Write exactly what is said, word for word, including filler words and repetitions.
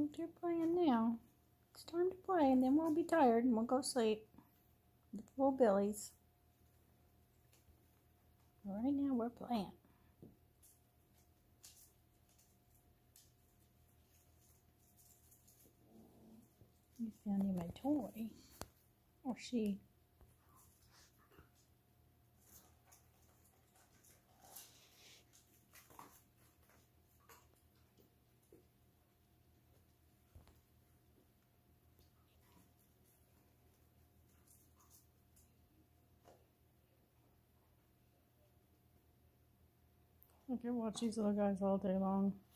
think you're playing now. It's time to play, and then we'll be tired and we'll go sleep. The full billies. Right now we're playing. You found him a toy. Or she. I can watch these little guys all day long.